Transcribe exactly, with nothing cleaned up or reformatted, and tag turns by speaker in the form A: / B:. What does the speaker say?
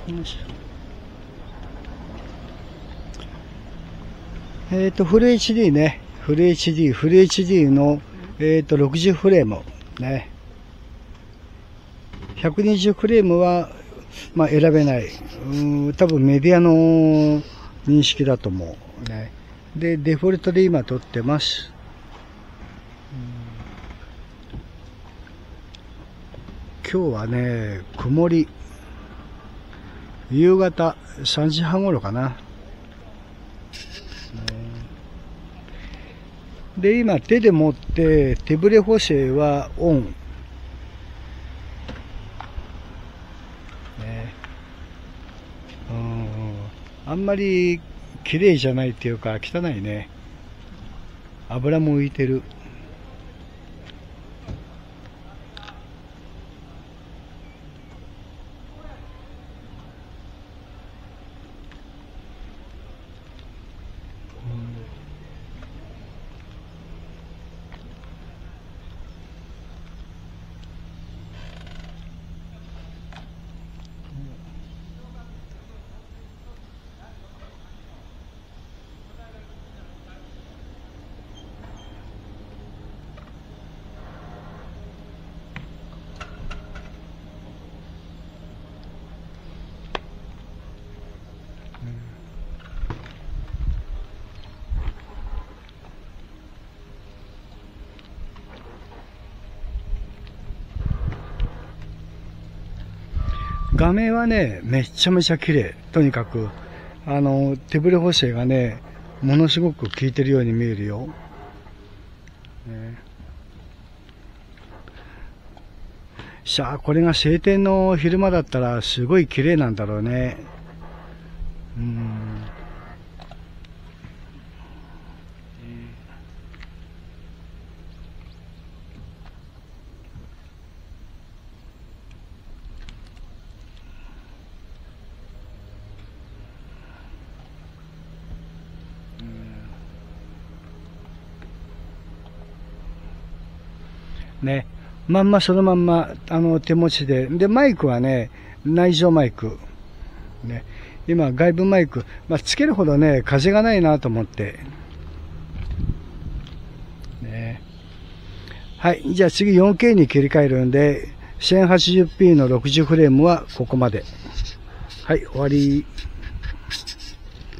A: よし。えっと、フル エイチディー ね。フル エイチディー、フル エイチディー の、えっと、ろくじゅうフレーム。ね。ひゃくにじゅうフレームは、まあ、選べない。うん、多分メディアの認識だと思う。ね。で、デフォルトで今撮ってます。今日はね、曇り。夕方さんじはん頃かな。で、今手で持って手ブレ補正はオン。ね、うん、あんまり綺麗じゃないっていうか汚いね。油も浮いてる。画面はね、めちゃめちゃ綺麗。とにかく、あの、手ブレ補正がね、ものすごく効いてるように見えるよ。ね、さあ、これが晴天の昼間だったらすごい綺麗なんだろうね。うん。ね、まんまそのまんまあの手持ちで、でマイクはね、内蔵マイク、ね、今外部マイク、まあ、つけるほどね風がないなと思って、ね、はい、じゃあ次 よんケー に切り替えるんで せんはちじゅうピー のろくじゅうフレームはここまで。はい、終わり。